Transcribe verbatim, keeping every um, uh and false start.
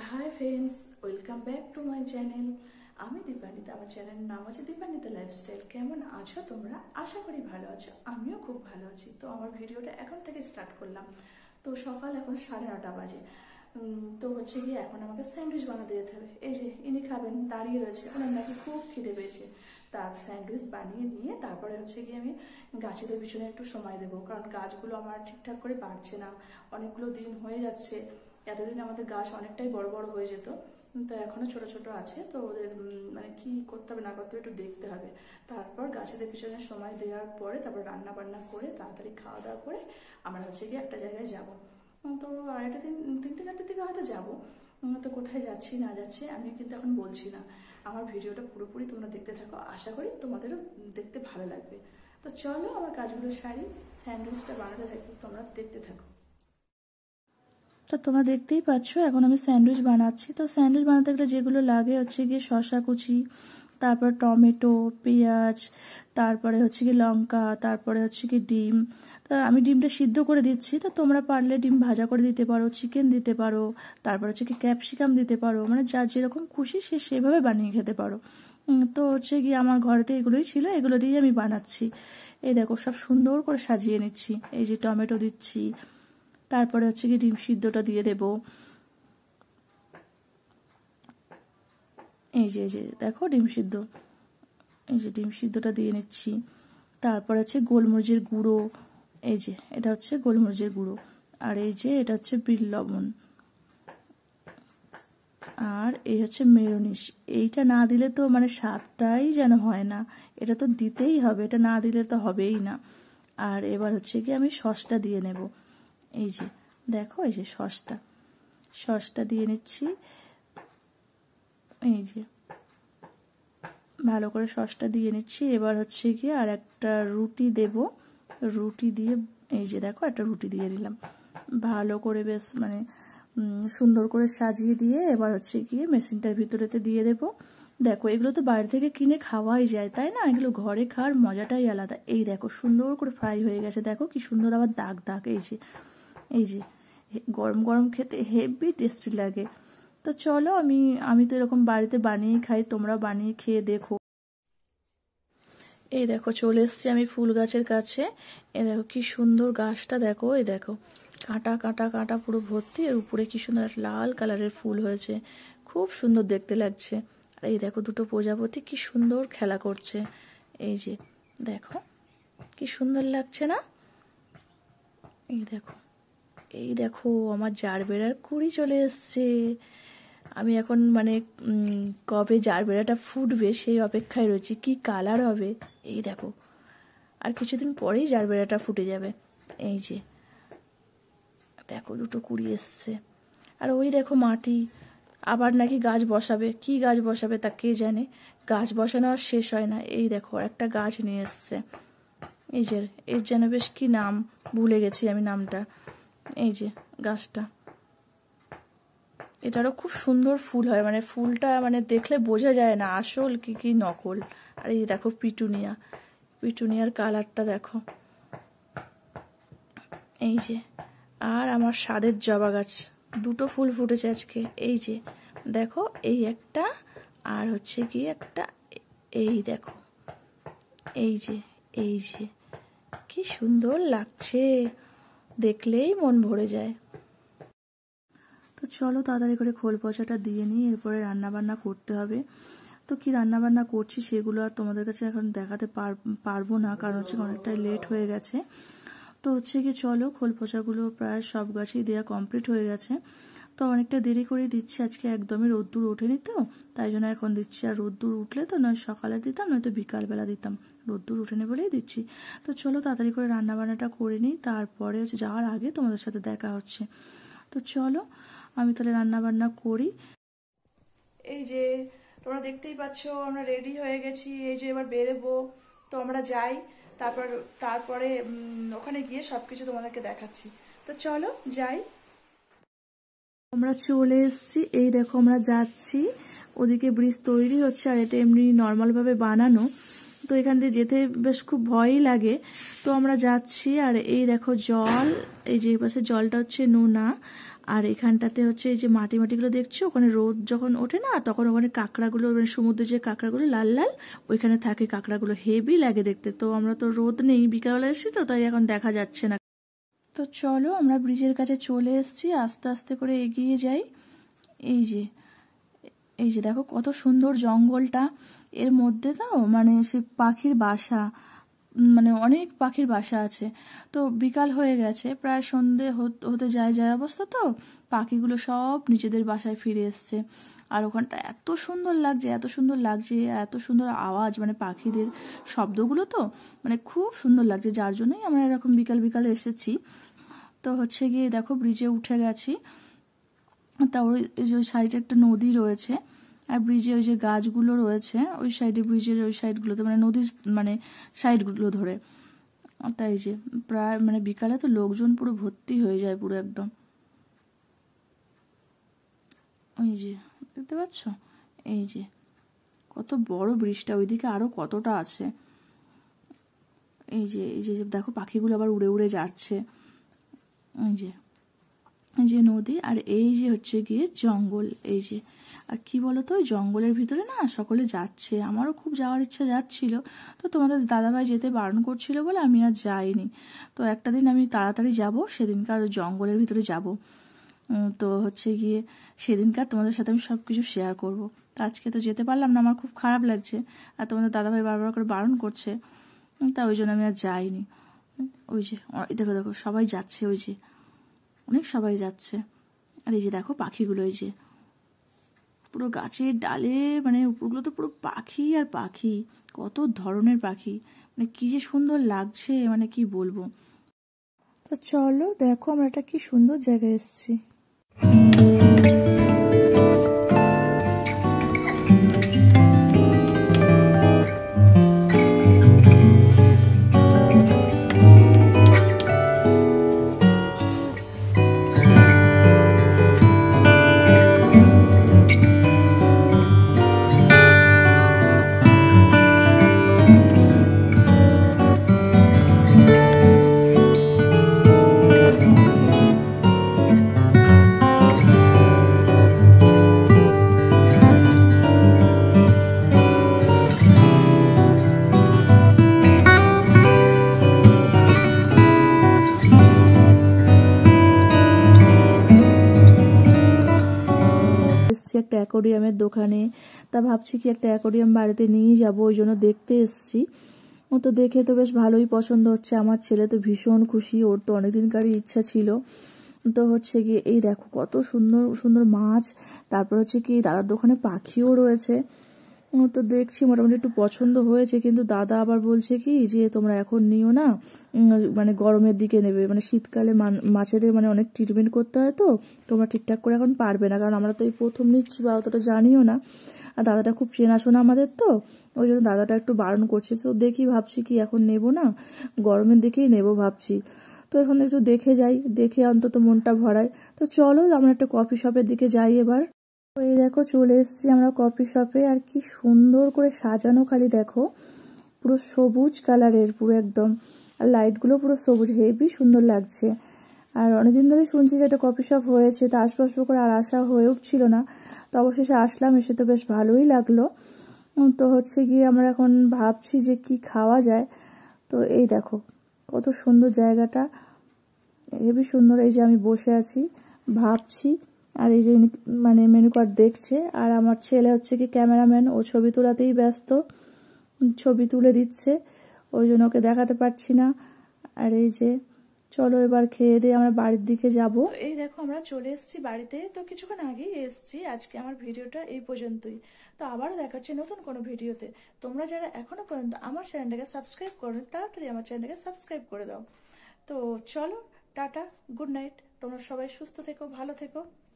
High friends, welcome back to my channel. আমি দীপান্বিতা, আমার চ্যানেলের নাম হচ্ছে দীপান্বিতা লাইফস্টাইল। কেমন আছো তোমরা? আশা করি ভালো আছো, আমিও খুব ভালো আছি। তো আমার ভিডিওটা এখন থেকে স্টার্ট করলাম। তো সকাল এখন সাড়ে নটা বাজে। তো হচ্ছে গিয়ে এখন আমাকে স্যান্ডউইচ বানাতে যেতে হবে। এই যে ইনি খাবেন, দাঁড়িয়ে রয়েছে, ওনার নাকি খুব খিদে পেয়েছে। তার স্যান্ডউইচ বানিয়ে নিয়ে তারপরে হচ্ছে গিয়ে আমি গাছেদের পিছনে একটু সময় দেবো, কারণ গাছগুলো আমার ঠিকঠাক করে বাড়ছে না। অনেকগুলো দিন হয়ে যাচ্ছে। এতদিন আমাদের গাছ অনেকটাই বড় বড় হয়ে যেত, তো এখনো ছোট ছোট আছে। তো ওদের মানে কি করতে হবে না করতে হবে একটু দেখতে হবে। তারপর গাছেদের পিছনে সময় দেওয়ার পরে তারপর রান্না বান্না করে তাড়াতাড়ি খাওয়া দাওয়া করে আমরা হচ্ছে গিয়ে একটা জায়গায় যাব। তো আড়াইটা তিন তিনটে চারটের দিকে হয়তো যাবো। তো কোথায় যাচ্ছি না যাচ্ছি আমি কিন্তু এখন বলছি না। আমার ভিডিওটা পুরোপুরি তোমরা দেখতে থাকো, আশা করি তোমাদেরও দেখতে ভালো লাগবে। তো চলো আমার কাজগুলো সারি, স্যান্ডউইচটা বানাতে থাকি, তোমরা দেখতে থাকো। তো তোমরা দেখতেই পাচ্ছ এখন আমি স্যান্ডউইচ বানাচ্ছি। তো স্যান্ডউইচ বানাতে গেলে যেগুলো লাগে হচ্ছে গিয়ে শসা কুচি, তারপর টমেটো, পেঁয়াজ, তারপরে হচ্ছে কি লঙ্কা, তারপরে হচ্ছে কি ডিম। তা আমি ডিমটা সিদ্ধ করে দিচ্ছি। তো তোমরা পারলে ডিম ভাজা করে দিতে পারো, চিকেন দিতে পারো, তারপর হচ্ছে কি ক্যাপসিকাম দিতে পারো, মানে যার যেরকম খুশি সে সেভাবে বানিয়ে খেতে পারো। তো হচ্ছে গিয়ে আমার ঘরেতে এগুলোই ছিল, এগুলো দিয়ে আমি বানাচ্ছি। এই দেখো সব সুন্দর করে সাজিয়ে নিচ্ছি। এই যে টমেটো দিচ্ছি, তারপরে হচ্ছে কি ডিম সিদ্ধটা দিয়ে দেব। এই যে এই যে দেখো ডিম সিদ্ধ, এই যে ডিম সিদ্ধটা দিয়ে নিচ্ছি। তারপর হচ্ছে গোলমরিচের গুঁড়ো, এই যে এটা হচ্ছে গোলমরিচের গুঁড়ো, আর এই যে এটা হচ্ছে বিট লবণ, আর এই হচ্ছে মেয়োনিজ। এইটা না দিলে তো মানে স্বাদটাই যেন হয় না, এটা তো দিতেই হবে, এটা না দিলে তো হবেই না। আর এবার হচ্ছে কি আমি সসটা দিয়ে নেব। এই যে দেখো এই যে সসটা সসটা দিয়ে নিচ্ছি। এই যে ভালো করে সসটা দিয়ে নিচ্ছি। এবার হচ্ছে গিয়ে আর একটা রুটি দেব, রুটি দিয়ে এই যে দেখো একটা রুটি দিয়ে দিলাম, ভালো করে বেশ মানে সুন্দর করে সাজিয়ে দিয়ে এবার হচ্ছে গিয়ে মেশিনটার ভিতরেতে দিয়ে দেব। দেখো এগুলো তো বাইরে থেকে কিনে খাওয়াই যায়, তাই না? এগুলো ঘরে খাওয়ার মজাটাই আলাদা। এই দেখো সুন্দর করে ফ্রাই হয়ে গেছে, দেখো কি সুন্দর আবার দাগ দাগ। এই যে এই যে গরম গরম খেতে হেভি টেস্টি লাগে। তো চলো আমি আমি তো এরকম বাড়িতে বানিয়ে খাই, তোমরা বানিয়ে খেয়ে দেখো। এই দেখো চলে এসছি আমি ফুল গাছের কাছে। এই দেখো কি সুন্দর গাছটা, দেখো এই দেখো কাঁটা কাঁটা কাঁটা পুরো ভর্তি, আর উপরে কি সুন্দর লাল কালারের ফুল হয়েছে, খুব সুন্দর দেখতে লাগছে। আর এই দেখো দুটো প্রজাপতি কি সুন্দর খেলা করছে। এই যে দেখো কি সুন্দর লাগছে না? এই দেখো এই দেখো আমার জারবেরার কুড়ি চলে এসছে। আমি এখন মানে কবে জারবেরাটা ফুটবে সেই অপেক্ষায় রয়েছি, কি কালার হবে। এই দেখো আর কিছুদিন পরেই জারবেরাটা ফুটে যাবে। এই যে দেখো দুটো কুড়ি এসছে। আর ওই দেখো মাটি, আবার নাকি গাছ বসাবে, কি গাছ বসাবে তা কে জানে। গাছ বসানো আর শেষ হয় না। এই দেখো একটা গাছ নিয়ে এসছে, এই যে এর যেন বেশ কি নাম ভুলে গেছি আমি নামটা। এই যে গাছটা, এটারও খুব সুন্দর ফুল হয়, মানে ফুলটা মানে দেখলে বোঝা যায় না আসল কি কি নকল। আর এই দেখো পিটুনিয়া, পিটুনিয়ার কালারটা দেখো। এই যে আর আমার স্বাদের জবা গাছ, দুটো ফুল ফুটেছে আজকে। এই যে দেখো এই একটা, আর হচ্ছে কি একটা, এই দেখো এই যে এই যে কি সুন্দর লাগছে, দেখলেই মন ভরে যায়। তো চলো তাড়াতাড়ি করে খোল পচাটা দিয়ে নিই, এরপরে রান্না বান্না করতে হবে। তো কি রান্না বান্না করছি সেগুলো আর তোমাদের কাছে এখন দেখাতে পারবো না, কারণ হচ্ছে অনেকটাই লেট হয়ে গেছে। তো হচ্ছে কি চলো খোল পচাগুলো প্রায় সব গাছেই দেওয়া কমপ্লিট হয়ে গেছে। তো অনেকটা দেরি করে দিচ্ছি, আজকে একদমই রোদ্দুর ওঠেনি, তো তাই জন্য এখন দিচ্ছি। আর রোদ্দুর উঠলে তো নয় সকালে দিতাম, নয়তো বিকালবেলা দিতাম, রোদ্দুর উঠেনি বলেই দিচ্ছি। তো চলো তাড়াতাড়ি করে রান্না বান্নাটা করে নিই, তারপরে হচ্ছে যাওয়ার আগে তোমাদের সাথে দেখা হচ্ছে। তো চলো আমি তাহলে রান্না বান্না করি। এই যে তোমরা দেখতেই পাচ্ছ আমরা রেডি হয়ে গেছি, এই যে এবার বেরোবো। তো আমরা যাই, তারপর তারপরে ওখানে গিয়ে সবকিছু তোমাদেরকে দেখাচ্ছি। তো চলো যাই। আমরা চলে এসেছি, এই দেখো আমরা যাচ্ছি, ওদিকে ব্রিজ তৈরি হচ্ছে, আর এটা এমনি নর্মালভাবে বানানো। তো এখান দিয়ে যেতে বেশ খুব ভয়ই লাগে। তো আমরা যাচ্ছি, আর এই দেখো জল, এই যে পাশে জলটা হচ্ছে নোনা, আর এখানটাতে হচ্ছে এই যে মাটি মাটিগুলো দেখছো, ওখানে রোদ যখন ওঠে না তখন ওখানে কাঁকড়াগুলো, মানে সমুদ্রে যে কাঁকড়াগুলো লাল লাল ওইখানে থাকে কাঁকড়াগুলো, হেভি লাগে দেখতে। তো আমরা তো রোদ নেই, বিকালবেলা এসেছি তো তাই এখন দেখা যাচ্ছে না। তো চলো আমরা ব্রিজের কাছে চলে এসেছি, আস্তে আস্তে করে এগিয়ে যাই। এই যে এই যে দেখো কত সুন্দর জঙ্গলটা, এর মধ্যে তো মানে সে পাখির বাসা, মানে অনেক পাখির বাসা আছে। তো বিকাল হয়ে গেছে, প্রায় সন্ধে হতে যায় যায় অবস্থা, তো পাখিগুলো সব নিজেদের বাসায় ফিরে এসছে। আর ওখানটা এত সুন্দর লাগছে, এত সুন্দর লাগছে, এত সুন্দর আওয়াজ, মানে পাখিদের শব্দগুলো তো মানে খুব সুন্দর লাগছে, যার জন্যই আমরা এরকম বিকাল বিকালে এসেছি। তো হচ্ছে গিয়ে দেখো ব্রিজে উঠে গেছি, তা ওই যে সাইডে একটা নদী রয়েছে, আর ব্রিজে ওই যে গাছগুলো রয়েছে ওই সাইডে, ব্রিজের ওই সাইডগুলোতে মানে নদীর মানে সাইডগুলো ধরে। তাই যে প্রায় মানে বিকালে তো লোকজন পুরো ভর্তি হয়ে যায় পুরো একদম। ওই যে দেখতে পাচ্ছ, এই যে কত বড় ব্রিজটা, ওইদিকে আরো কতটা আছে। এই যে এই যে দেখো পাখিগুলো আবার উড়ে উড়ে যাচ্ছে। এই যে এই যে নদী, আর এই যে হচ্ছে গিয়ে জঙ্গল। এই যে আর কি বলতো, ওই জঙ্গলের ভিতরে না সকলে যাচ্ছে, আমারও খুব যাওয়ার ইচ্ছা যাচ্ছিল, তো তোমাদের দাদাভাই যেতে বারণ করছিল বলে আমি আর যাইনি। তো একটা দিন আমি তাড়াতাড়ি যাব, সেদিনকার জঙ্গলের ভিতরে যাব। তো হচ্ছে গিয়ে সেদিনকার তোমাদের সাথে আমি সব কিছু শেয়ার করবো। তো আজকে তো যেতে পারলাম না, আমার খুব খারাপ লাগছে, আর তোমাদের দাদাভাই বারবার করে বারণ করছে, তা ওই জন্য আমি আর যাইনি। ওই যে দেখো দেখো সবাই যাচ্ছে, ওই যে অনেক সবাই যাচ্ছে। আর এই যে দেখো পাখিগুলো, এই যে পুরো গাছের ডালে, মানে উপরগুলো তো পুরো পাখি আর পাখি, কত ধরনের পাখি, মানে কি যে সুন্দর লাগছে, মানে কি বলবো। তো চলো দেখো আমরা একটা কি সুন্দর জায়গায় এসেছি। একটা অ্যাকোরিয়ামের দোকানে, তা ভাবছি কি একটা অ্যাকোরিয়াম বাড়িতে নিয়ে যাবো, ওই জন্য দেখতে এসছি। ও তো দেখে তো বেশ ভালোই পছন্দ হচ্ছে, আমার ছেলে তো ভীষণ খুশি, ওর তো অনেকদিনকারই ইচ্ছা ছিল। তো হচ্ছে গিয়ে এই দেখো কত সুন্দর সুন্দর মাছ, তারপর হচ্ছে কি দাদার দোকানে পাখিও রয়েছে। তো দেখছি মোটামুটি একটু পছন্দ হয়েছে, কিন্তু দাদা আবার বলছে কি যে তোমরা এখন নিও না, মানে গরমের দিকে নেবে, মানে শীতকালে মাছেদের মানে অনেক ট্রিটমেন্ট করতে হয়, তো তোমরা ঠিকঠাক করে এখন পারবে না, কারণ আমরা তো এই প্রথম নিচ্ছি বা অতটা জানিও না, আর দাদাটা খুব চেনাশোনা আমাদের, তো ওই জন্য দাদাটা একটু বারণ করছে। তো দেখি ভাবছি কি এখন নেব না, গরমের দিকেই নেব ভাবছি। তো এখন একটু দেখে যাই, দেখে অন্তত মনটা ভরাই। তো চলো আমরা একটা কফি শপের দিকে যাই এবার। এই দেখো চলে এসেছি আমরা কফি শপে, আর কি সুন্দর করে সাজানো, খালি দেখো পুরো সবুজ কালারের পুরো একদম, আর লাইটগুলো পুরো সবুজ, হেভি সুন্দর লাগছে। আর অনেকদিন ধরে শুনছি যে একটা কফি শপ হয়েছে, তা আশপাশ করে আর আসা হয়ে উঠছিল না, তো অবশেষে আসলাম, এসে তো বেশ ভালোই লাগলো। তো হচ্ছে গিয়ে আমরা এখন ভাবছি যে কি খাওয়া যায়। তো এই দেখো কত সুন্দর জায়গাটা, হেভি সুন্দর। এই যে আমি বসে আছি ভাবছি, আর এই যে মানে মেনু কার্ড দেখছে, আর আমার ছেলে হচ্ছে কি ক্যামেরাম্যান, ও ছবি তোলাতেই ব্যস্ত, ছবি তুলে দিচ্ছে, ওই জন্য ওকে দেখাতে পারছি না। আর এই যে চলো এবার খেয়ে দিয়ে আমরা বাড়ির দিকে যাব। এই দেখো আমরা চলে এসেছি বাড়িতে, তো কিছুক্ষণ আগেই এসেছি। আজকে আমার ভিডিওটা এই পর্যন্তই, তো আবারও দেখাচ্ছে নতুন কোনো ভিডিওতে। তোমরা যারা এখনো পর্যন্ত আমার চ্যানেলটাকে সাবস্ক্রাইব করো, তাড়াতাড়ি আমার চ্যানেলটাকে সাবস্ক্রাইব করে দাও। তো চলো টাটা, গুড নাইট, তোমরা সবাই সুস্থ থেকো, ভালো থেকো।